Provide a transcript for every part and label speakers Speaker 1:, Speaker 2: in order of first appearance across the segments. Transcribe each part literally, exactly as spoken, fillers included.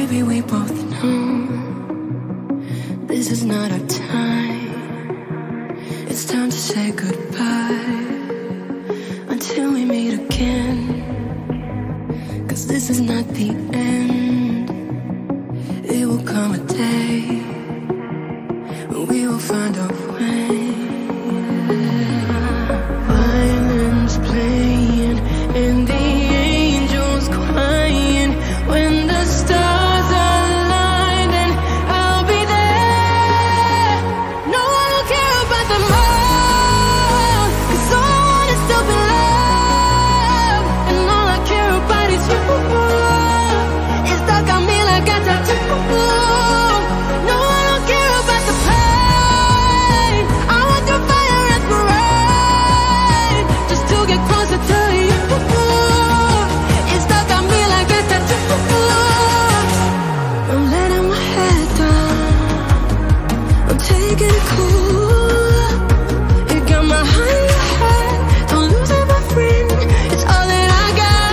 Speaker 1: baby, we both know this is not our time. It's time to say goodbye until we meet again. Cause this is not the end. It will come a day when we will find our way. Violins playing and the angels crying. When the stars align, then I'll be there. No, I don't care about the moon, cause all I want is to be loved. And all I care about is you. It's stuck on me like a tattoo. No, I don't care about the pain. I want the fire and the rain, just to get closer to you. It's stuck on me like a tattoo. I'm letting my head down, I'm taking it cool. You got my heart in your head, don't lose it, my friend. It's all that I got.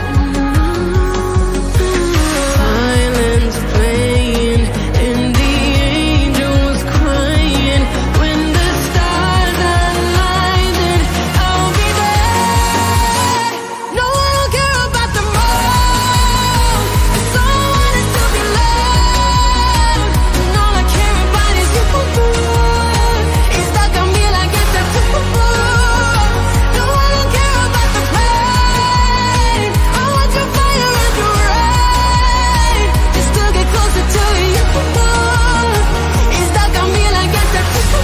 Speaker 1: Violins playing and the angels crying. When the stars align, then I'll be there. No, I don't care about the moon, cause all I want is to be loved. And all I care about is you. It's stuck on me like a tattoo. No, I don't care about the pain. I want your fire and your rain, just to get closer to you. It's stuck on me like a tattoo.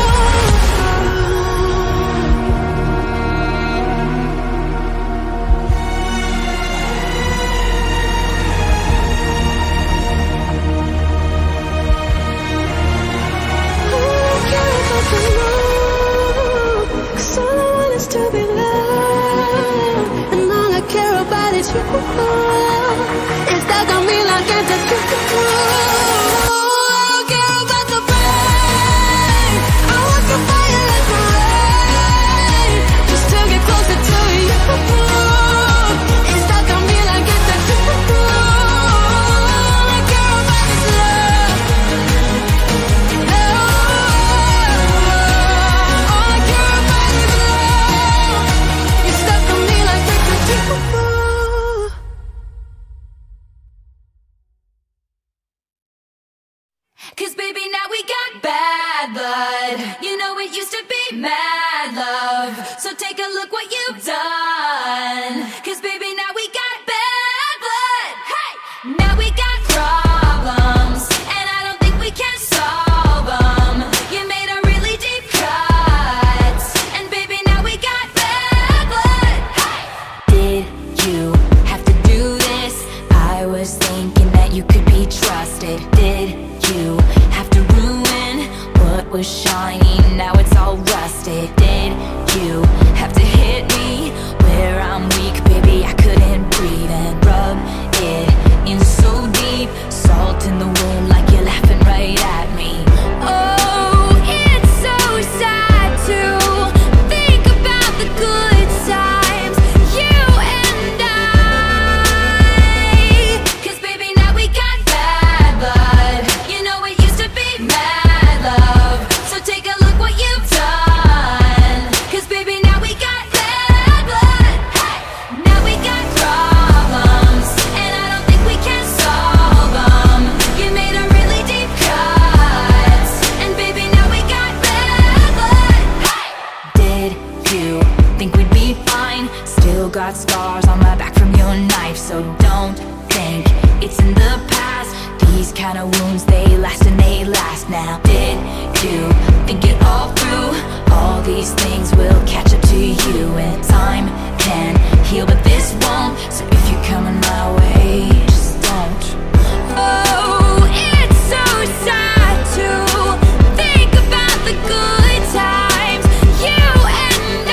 Speaker 1: Cause all I want is to be loved, and all I care about is you. It's stuck on me like a tattoo. I don't care about the pain. I want the fire and the rain, just to get closer to you. It's stuck on me like a tattoo. All I care about is love. All I care about is love. You're stuck on me like a tattoo.
Speaker 2: Cause baby, now we got bad blood. You know it used to be mad love. So take a look what you've done. Cause baby, now we got bad blood. Hey! Now we got problems, and I don't think we can solve them. You made a really deep cut, and baby, now we got bad blood. Hey! Did you have to do this? I was thinking that you could be trusted. Did you have to ruin what was shining? Now it's all rusted. Did you have to hit me where I'm weak? Baby, I couldn't breathe, and rub it in so deep. Salt in the wound like you're laughing right at me. Oh, it's so sad to think about the good times, you and I. Cause baby, now we got bad blood. You know it used to be mad love. So take a look what you've done. Cause baby, now we got bad blood. Hey! Now we got problems, and I don't think we can solve them. You made a really deep cut, and baby, now we got bad blood. Hey! Did you think we'd be fine? Still got scars on my back from your knife, so don't think it's in the past. These kind of wounds, they last and they last now. Did you think it all through? All these things will catch up to you, and time can heal, but this won't. So if you're coming my way, just don't. Oh, it's so sad to think about the good times, you and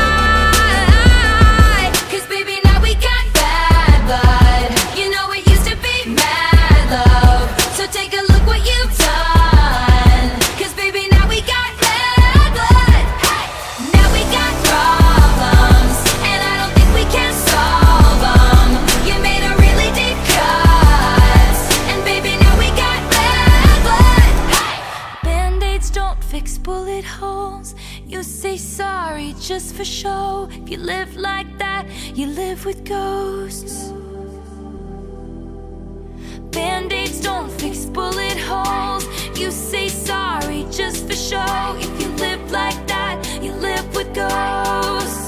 Speaker 2: I. Cause baby, now we got bad blood. You know it used to be mad love. So take a look what you've done. Cause baby, now we got bad blood. Hey! Now we got problems, and I don't think we can solve them. You made a really for show. If you live like that, you live with ghosts. Band-aids don't fix bullet holes. You say sorry just for show. If you live like that, you live with ghosts.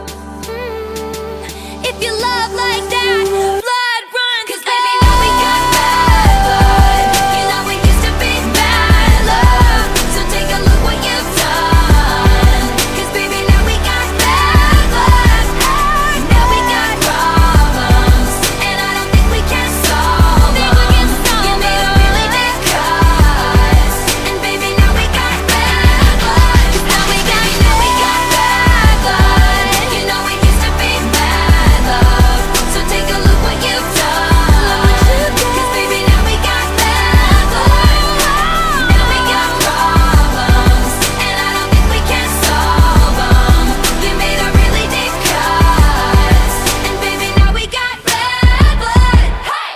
Speaker 2: mm. If you love like that, blood run. Cause baby, now we got bad blood. You know we used to be mad love. So take a look what you've done. Cause baby, now we got bad blood. Now we got problems, and I don't think we can solve them. You made a really big cuts, and baby, now we got bad blood. Now we got, now we got bad blood. You know we used to be mad love. So take a look what you've done. Cause baby, now we got bad blood. Now we got problems, and I don't think we can solve them. You made a really deep cuts, and baby, now we got bad blood. Hey!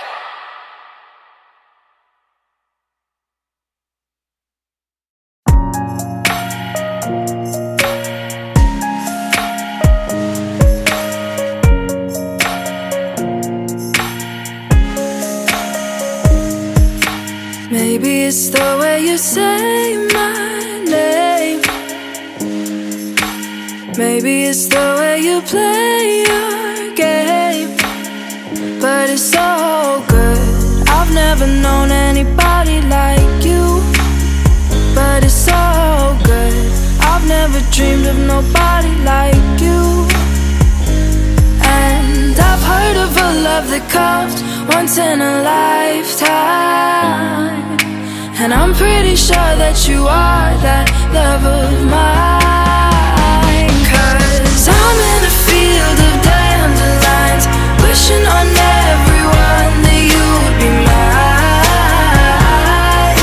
Speaker 1: Maybe it's the way you say my name. Maybe it's the way you play your game. But it's so good. I've never known anybody like you. But it's so good. I've never dreamed of nobody like you. And I've heard of a love that comes once in a lifetime. And I'm pretty sure that you are that love of mine. Cause I'm in a field of dandelions, wishing on everyone that you would be mine,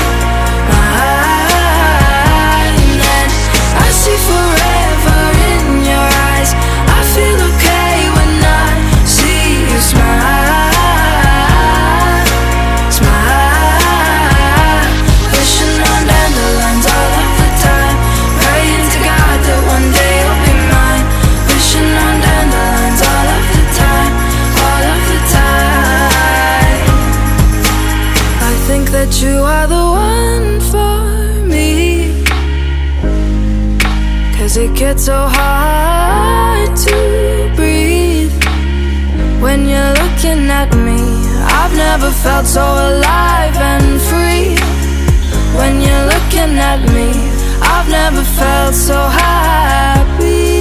Speaker 1: mine. And I see forever in your eyes. I feel okay when I see you smile. That you are the one for me. Cause it gets so hard to breathe when you're looking at me. I've never felt so alive and free. When you're looking at me, I've never felt so happy.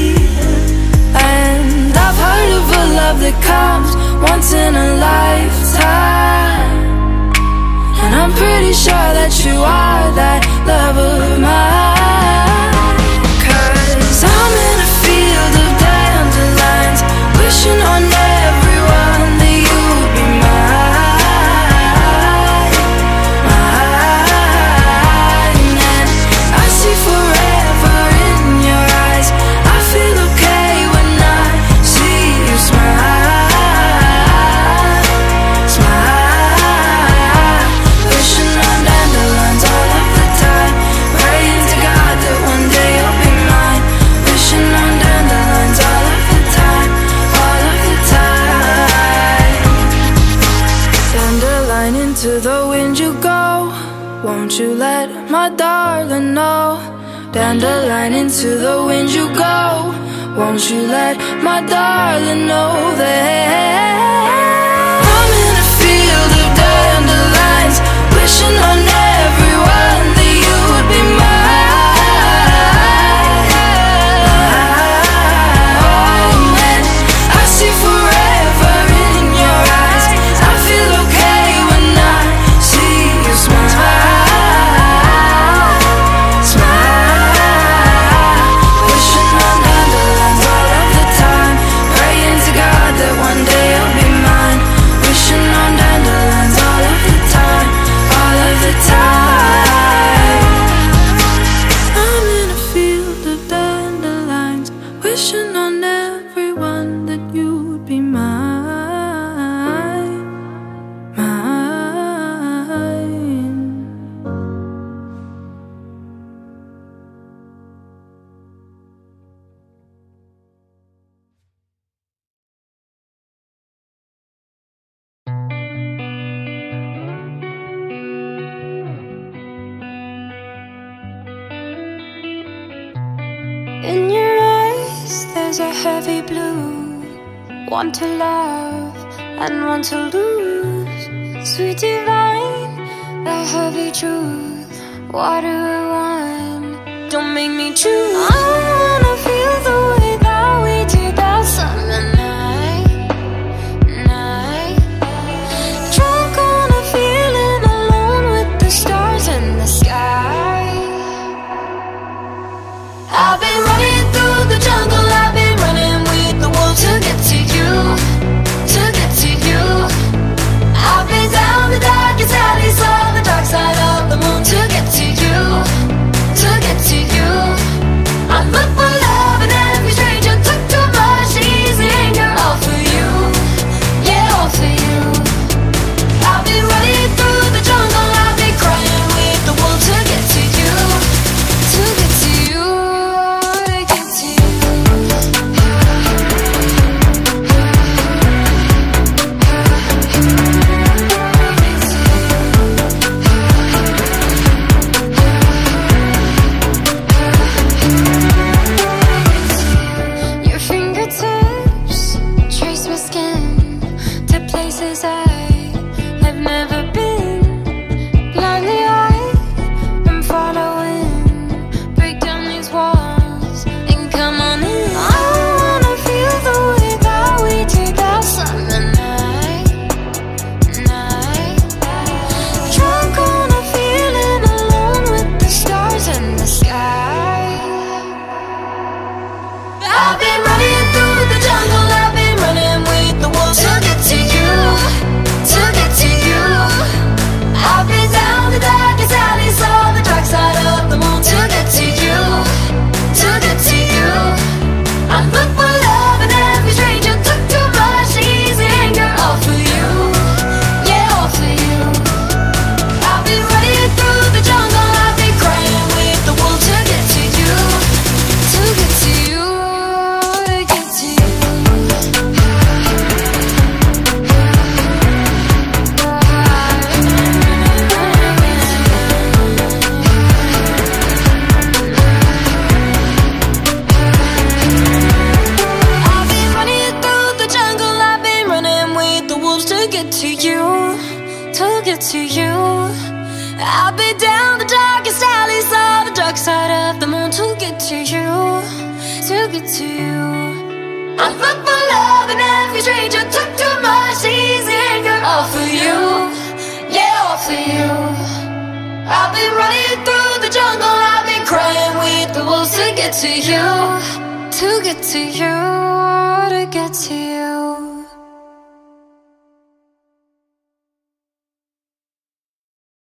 Speaker 1: And I've heard of a love that comes once in a lifetime. And I'm pretty sure that you are that love of mine. Cause I'm in a field of dandelions, wishing on everyone that you would be mine, mine. And I see forever in your eyes. I feel okay when I see you smile, smile. Wishing on dandelions all of the time, praying to God that one day you'll be mine. Wishing on dandelions all of the time, all of the time. Dandelion, into the wind you go. Won't you let my darling know? Dandelion, into the wind you go. Won't you let my darling know that I'm in a field of dandelions, wishing on everyone that you would be mine. Oh, and I see forever in your eyes. I feel okay when I see you smile, smile. Wishing on dandelions all of the time, praying to God that one day you'll be mine. In your eyes there's a heavy blue, one to love and one to lose. Sweet divine, the heavy truth. What do I want? Don't make me choose. I wanna feel the way that we did that summer night, night. Drunk on a feeling, alone with the stars in the sky. I've been running through the jungle, I've been running with the wolves to get to you, to get to you. I've been down the darkest alley, saw the dark side of the moon to get to you, to get to you. I look for love in every stranger, took too much easy anger, all for you, yeah, all for you. I've been running through the jungle, I've been crying with the wolves to get to you, to get to you, to get to you. Your fingertips trace my skin to places I have never been. Blindly I am following. Break down these walls and come on in. I wanna feel the way that we did that summer night, night. Drunk on a feeling, alone with the stars in the sky. I've been running through the jungle, I've been running with the wolves to get to you, to get to you. I've been down the darkest alley, saw the dark side of the moon to get to you, to get to you. I look for love in every stranger, took too much easy anger, all for you, yeah, all for you. I've been running through the jungle, I've been crying with the wolves to get to you, to get to you, to get to you. I've been running through the jungle, I've been running with the wolves to get to you, to get to you. I've been down the darkest alley, saw the dark side of the moon to get to you, to get to you. I look for love in every stranger, took too much easy anger, all for you, yeah, all for you. I've been running through the jungle, I've been crying with the wolves to get to you, to get to you, to get to you.